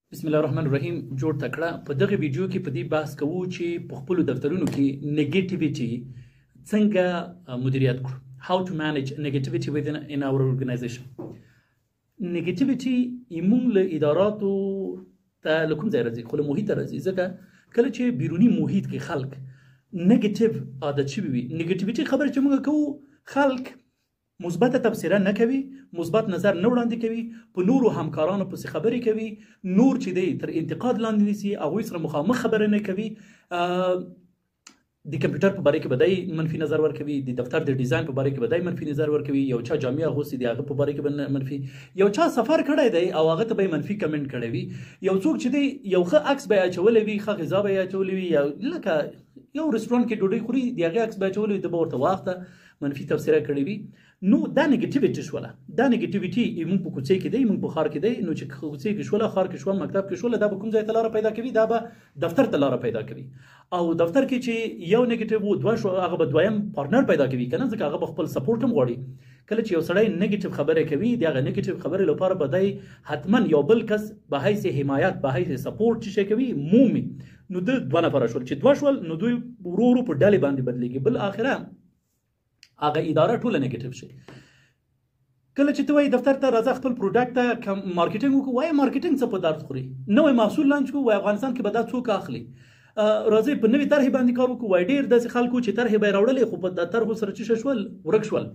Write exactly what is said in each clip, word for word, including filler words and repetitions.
بسم الله الرحمن الرحیم جوړ تکړه په دغه ویډیو کې په دې بحث کوو چې په خپل دفترونو کې نیگیټیویټي څنګه مدیریت کړو. how to manage negativity within in our organization. نیگیټیویټي ایمون له اداراتو ته لکم ځای راځي خو له محیط راځي ځکه کله چې بیرونی محیط کې خلک نیگیټیو عادت شوي وي نیگیټیویټي خبره چې موږ کوو خلک مثبت تبصره نه کوي، مثبت نظر نه وړاندې کوي، په نورو همکارانو پسې خبرې کوي، نور چې دی تر انتقاد لاندې نیسي، هغوی سره مخامخ خبره نه کوي، د کمپیوټر په باره کې به دی منفي نظر ورکوي، د دفتر د ډیزاین په باره کې به دی منفي نظر ورکوي، یو چا جامې اغوستې دي هغه په باره کې به منفي، یو چا سفر کړی دی او هغه ته به یې منفي کمنټ کړی وي، یو څوک چې دی یو ښه عکس به یې اچولی وي، ښه غذا به یې اچولی وي، یا لکه یو رستورانټ کې ډوډۍ خوري د هغې عکس به اچولی وي، ته به ورته واخته منفي تبصره کړې وي. نو دا نیگیټیویټي شوله، دا نیگیټیویټي موږ په کوڅې کې دی، موږ په ښار کې دی، نو چې کوڅې کې شوله، ښار کې شوه، مکتب کې شوله، دا به کوم ځای ته لاره پیدا کوي؟ دا به دفتر ته لاره پیدا کوي. او دفتر کې چې یو نیگیټیو و دوه شو هغه به دویم پارتنر پیدا کوي که نه، ځکه هغه به خپل سپورټ هم غواړي. کله چې یو سړی نیگیټیو خبرې کوي د هغه نیگیټیو خبرې لپاره به دی حتما یو بل کس به حیث حمایت به حیث سپورټ چې شی کوي مومي. نو د دوه نفره شول چې دوه شول نو دوی ورو ورو په ډلې باندې بدلېږي، بل آخره هغه اداره ټوله نیگیټیو شي. کله چې ته وایي دفتر ته راځه خپل پروډکټ ته مارکیټینګ وکړو، وایي مارکیټینګ څه په درد خوري، نوی محصول لانچ کړو، وایي افغانستان کې به دا څوک اخلي، راځئ په نوې طرحې باندې کار وکړو، وایي ډېر داسې خلکو چې طرحې به یې راوړلې خو په طرحو سره څه شول ورک شول.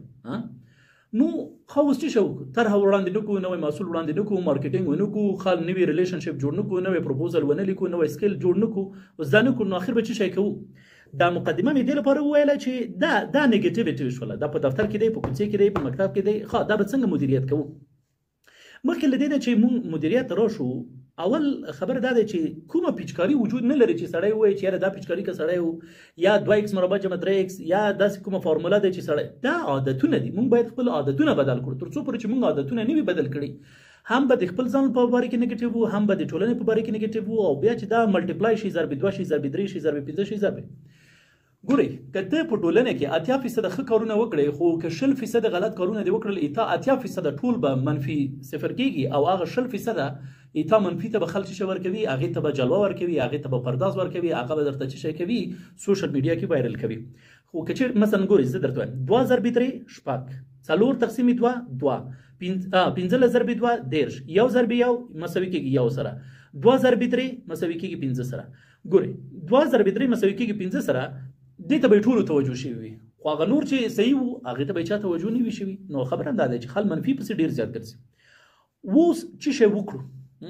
نو خو اوس څه شو طرحه وړاندې نه کړو، نوی محصول وړاندې نه کړو، مارکیټینګ ونه کړو، خال نوی ریلیشنشپ جوړ نه کړو، نوی پروپوزل ونه لیکو، نوی سکیل جوړ نه کړو، اوس دا نه کړو، نو آخر به څه شی کوو؟ دا مقدمه مې دې لپاره وویله چې دا دا نیگیټیویټي شوله، دا په دفتر کې دی، په کوڅې کې دی، په مکتب کې دی، ښه دا به څنګه مدیریت کوو؟ مخکې له دې نه چې موږ مدیریت راشو، اول خبره دا دی چې کومه پیچکاري وجود نه لري چې سړی ووایي چې یاره دا پیچکاري که سړی و یا دوه ایکس مربع جمع درې ایکس یا داسې کومه فارموله دی چې سړی، دا عادتونه دي، موږ باید خپل عادتونه بدل کړو. تر څو پورې چې موږ عادتونه نه وي بدل کړي، هم به د خپل ځان په باره کې نیگیټیو وو، هم به د ټولنې په باره کې نیگیټیو وو، او بیا چې دا ملټیپلای شي ضرب دوه شي ضرب درې شي ضرب پنځه شي ضرب. ګورئ که ته په ټولنه کې اتیا فیصده ښه کارونه وکړې خو که شل فیصده غلط کارونه دې وکړل، اتا اتیا فیصده ټول به منفي صفر کېږي، او هغه شل فیصده اتا منفي ته به خلک څه ورکوي، هغې ته به جلوه ورکوي، هغې ته به پرداز ورکوي، هغه به درته څه شی کوي سوشل میډیا کې وایرل کوي. خو که چېر مثلا ګورئ زه درته وایم دوه ضرب درې شپږ، څلور تقسیم دوه دوه، پنځلس ضرب دوه دېرش، یو ضرب یو مساوي کېږي یو سره، دوه ضرب درې مساوي کېږي پنځه سره. ګورئ دوه ضرب درې مساوي کېږي پنځه سره، دې ته به یې ټولو توجه شوي وي، خو هغه نور چې صحیح وو هغې ته به یې چا توجه نه وي شوي. نو خبره دا ده چې خل منفي پسې ډېر زیات ګرځي. اوس څه شی وکړو؟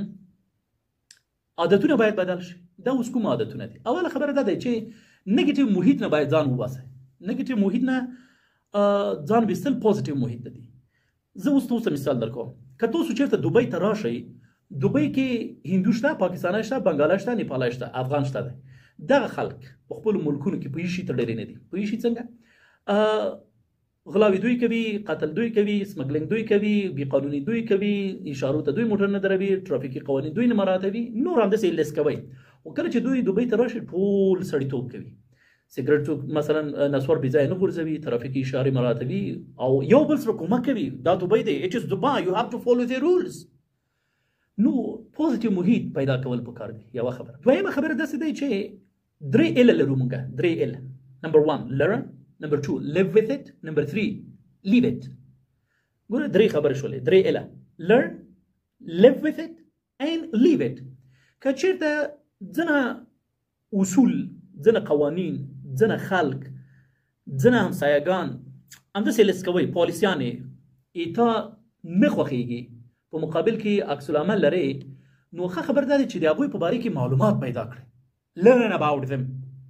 عادتونه باید بدل شي. دا اوس کوم عادتونه دي؟ اوله خبره دا ده چې نیگیټیو محیط نه باید ځان وباسئ. نیگیټیو محیط نه ځان ویستل پوزیټیو محیط ته دي. زه اوس تاسو مثال درکوم. که تاسو چېرته دوبۍ ته راشئ، دوبۍ کې هندو شته، پاکستانی شته، بنګالی شته، نیپالی شته، افغان شته دی. دغه خلک په خپلو ملکونو کې په هیڅ شي ته ډېرې نه دي. په هیڅ شي څنګه؟ غلاوي دوی کوي، قتل دوی کوي، سمګلینګ دوی کوي، بې قانوني دوی کوي، اشارو ته دوی موټر نه دروي، ټرافیکي قوانین دوی نه مراعاتوي، نور همداسې لیست کوي. خو کله چې دوی دوبۍ ته راشي ټول سړیتوب کوي، سګرټ څوک مثلا نسوار بې ځایه نه غورځوي، ترافیکي اشارې مراعاتوي او یو بل سره کومک کوي. دا دوبۍ دی، اټ از دبئی، یو هاف ټو فالو د رولز. نو پوزیټیو محیط پیدا کول پکار دی، یوه خبره. دویمه خبره داسې دی چې درې اله لرو موږ، درې اله. نمبر ون learn، نمبر two live with it، نمبر three leave it. ګوره درې خبرې شولې، درې اله learn، live with it and leave it. که چېرته ځنه اصول، ځنه قوانین، ځنه خلک، ځنه همسایهګان همداسې لیست کوئ، پالیسیانې اتا نه خوښېږي، په مقابل کې عکس العمل لرئ، نو ښه خبر دا دی چې د هغوی په باره کې معلومات پیدا کړئ. learn about them.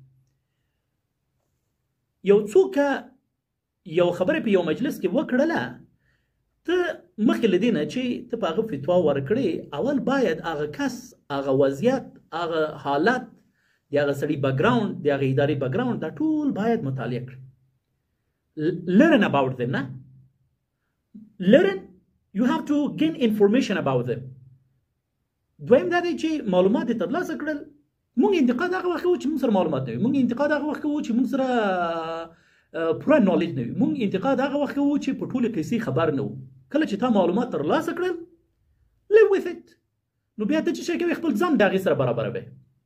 یو څوک یو خبره په یو مجلس کې وکړله، ته مخکې له دې نه چې ته په هغه فتوا ورکړې، اول باید هغه کس، هغه وضعیت، هغه حالت، د هغه سړي بیکګراوند، د هغه ادارې بیکګراوند، دا ټول باید مطالعه کړې. learn about them. نه learn you have to gain information about them. دویم دا دی چې معلومات یې ترلاسه کړل. مونږ انتقاد هغه وخت کوو چې مونږ سره معلومات نه وي، مونږ انتقاد هغه وخت کوو چې مونږ سره پوره نالج نه وي، مونږ انتقاد هغه وخت کوو چې په ټولې قصې خبر نه وو. کله چې تا معلومات ترلاسه کړل live with it. نو بیا ته چې شي کوي خپل ځان دغه سره برابروي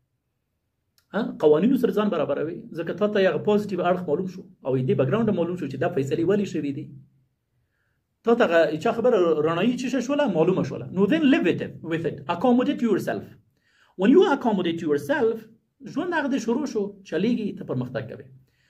ها قوانینو سره ځان برابروي ځکه ته ته یو پوزټیو اړخ معلوم شو او دې بیک ګراوند معلوم شو چې دا فیصله ولی شوې دي ته ته چې خبر رڼایي چې شوله معلومه شوله نو then live with it with it accommodate yourself when you accommodate yourself ژوند هغه د شروع شو چلیږي ته پرمختګ کوي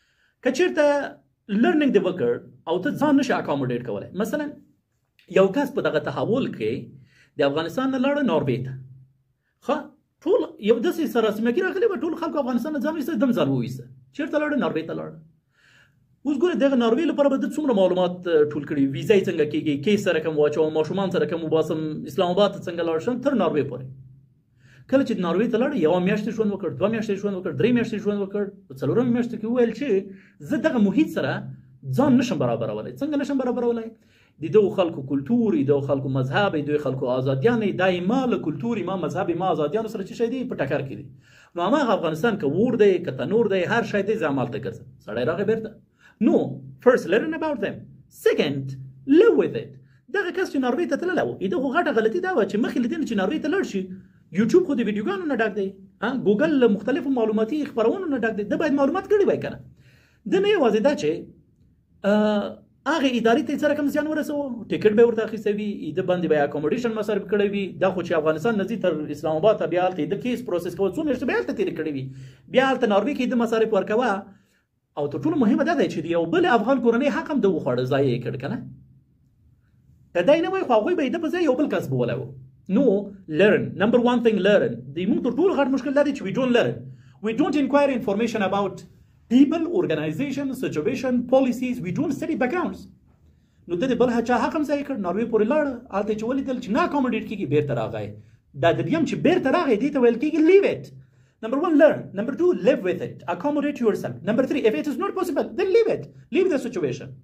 کچیرته learning the worker او ته ځان نشي accommodate کولای مثلا یو کس په دغه تحول کې د افغانستان نه لاړ ناروې ته خو ټول یو داسې سراسیمه کې راغلی به ټول خلکو افغانستان نه ځان ویسته دم ځان وویسته چېرته لاړ ناروې ته لاړ اوس ګوره دغه ناروې لپاره به د څومره معلومات ټول کړي ویزا یې څنګه کېږي کیس سره کوم واچوم ماشومان سره کوم وباسم اسلام آباد ته څنګه لاړ شم تر ناروې پورې کله چې ناروې ته لاړ یوه میاشتې ژوند وکړ دوه میاشتې ژوند وکړ درې میاشتې ژوند وکړ په څلورمه میاشت کې وویل چې زه دغه محیط سره ځان نشم برابرولی څنګه نشم برابرولی د دغو خلکو کلتور د دغو خلکو مذهب د دغو خلکو ازادیانې دا یې ما له کلتور ما مذهب ما ازادیانو سره چې شی دی په ټکر کې دي نو هماغه افغانستان که اور دی که تنور دی هر شی دی زه همالته ګرځم سړی راغی بیرته نو first learn about them second live with it دغه کس چې ناروې ته تللی و دغو غټه غلطي دا وه چې مخکې له دې نه چې ناروې ته لاړ شي یوټیوب خو د ویډیوګانو نه ډک دی ګوګل له مختلفو معلوماتي خپرونو نه ډک دی ده باید معلومات کړي وای که نه ده نه یوازې دا چې هغه ادارې ته سره کوم زیان ورسوه ټیکټ به ورته اخیستی وي د باندې به اکوموډیشن مصرف کړی وي دا خو چې افغانستان نه ځي تر اسلام آباد ته بیا هلته د کیس پروسس کول څو میاشتې به هلته تېرې کړې وي بیا هلته ناروې کې د مصارف ورکوه او تر ټولو مهمه دا دی چې د یو بل افغان کورنۍ حق هم ده وخوړه ضایع یې کړ که نه که دی نه وای خو هغوی به یې ده په ځای یو بل کس بولی و نو learn number one thing learn د موږ تر ټولو غټ مشکل دا دی چې we don't learn we don't inquire information about people, organizations, situation, policies, we don't study backgrounds. نو د دې بل چا حق هم ځای کړ ناروې پورې لاړه هلته چې ولیدل چې نه اکوموډیټ کېږي بیرته راغی دا د دویم چې بیرته راغی دې ته ویل کېږي leave it. Number one, learn. Number two, live with it. Accommodate yourself. Number three, if it is not possible, then leave it. Leave the situation.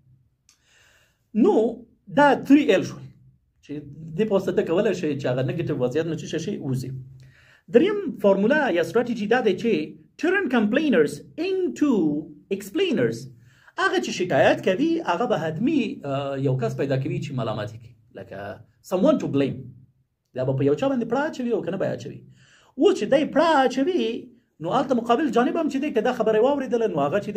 نو دا three L شول چې دې په واسطه کولی شئ چې هغه نګیټیو وضعیت نه چې شي ووځي دریم فارموله یا ستراتیجي دا دی چې turn complainers into explainers هغه چې شکایت کوي هغه به حتمي یو کس پیدا کوي چې ملامت کوي لکه someone to blame دا به په یو چا باندې پړه اچوي او که نه به یې اچوي اوس چې دی پړه اچوي نو هلته مقابل جانب هم چې دی که دا خبره یې واورېدله نو هغه چې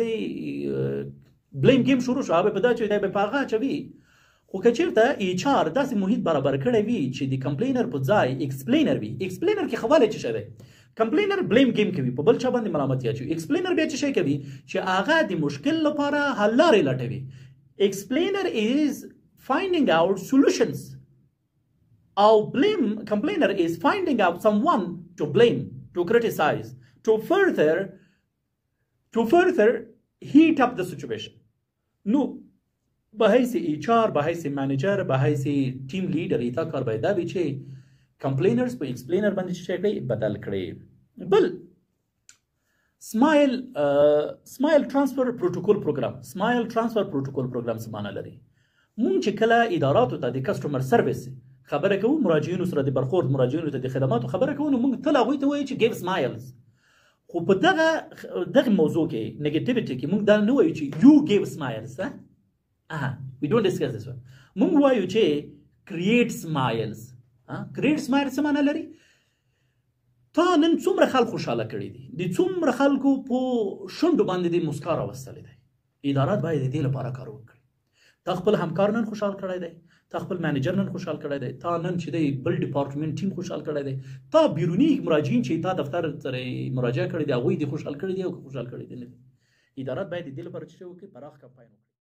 دی بلیم گیم شروع شو هغه به په دا چې دی به په هغه اچوي خو که چېرته ایچ آر داسې محیط برابر کړی وي چې د کمپلینر په ځای ایکسپلینر وي ایکسپلینر کې خوالی څه شی دی کمپلینر بلیم گیم کوي په بل چا باندې ملامتي اچوي ایکسپلینر بیا څه شی کوي چې هغه د مشکل لپاره حل لارې لټوي ایکسپلینر از finding out solutions او blame complainer is finding out someone to blame to criticize to further to further heat up the situation نو به حیث ایچ آر به حیث منیجر به حیث ټیم لیډر ایتا کار باید دا وي چې کمپلینرز په ایکسپلینر باندې چې کړي بدل کړي بل سمایل سمایل ترانسفر پروتوکول پروګرام سمایل ترانسفر پروتوکول پروګرام څه معنی لري مونږ چې کله اداراتو ته د کسټمر سرویس خبره کوو مراجعینو سره د برخورد مراجعینو ته د خدماتو خبره کوو نو مونږ تل هغوی ته وایو چې ګیو سمایلز خو په دغه دغه موضوع کې نیګیټیویټي کې مونږ دا نه وایو چې یو ګیو سمایلز aha we don't discuss this one مونږ وایو چې create smiles create smiles څه معنی لري تا نن څومره خلک خوشحاله کړي دي د څومره خلکو په شونډو باندې د مسکا راوستلی دی ادارات باید د دې لپاره کار وکړي تا خپل همکار نن خوشحال کړی دی تا خپل منیجر نن خوشحال کړی دی تا نن چې دی بل ډپارټمنټ ټیم خوشحال کړی دی تا بیروني مراجعین چې تا دفتر سره مراجعه کړی دی هغوی دې خوشحال کړي دي او خوشحال کړي دي نه دي ادارات باید د دې لپاره چې وکړي پراخ کمپاین وکړي